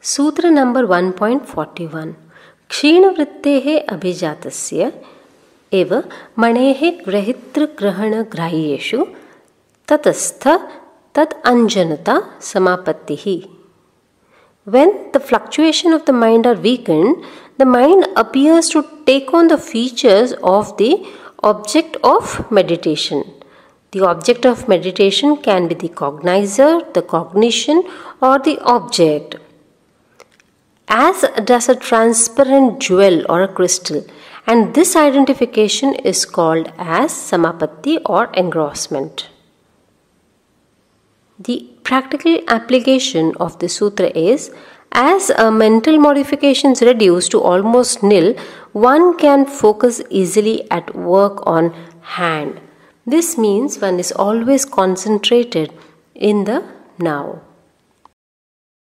Sutra number 1.41. Kṣīṇavṛttehi abhijatasya eva maṇergrahītṛgrahaṇagrāhyeṣu tatsthatad añjanatā samāpattiḥi. When the fluctuation of the mind are weakened, the mind appears to take on the features of the object of meditation. The object of meditation can be the cogniser, the cognition, or the object, as does a transparent jewel or a crystal, and this identification is called as samāpattiḥi or engrossment. The practical application of the sutra is, as mental modifications reduce to almost nil, one can focus easily at work on hand. This means one is always concentrated in the now.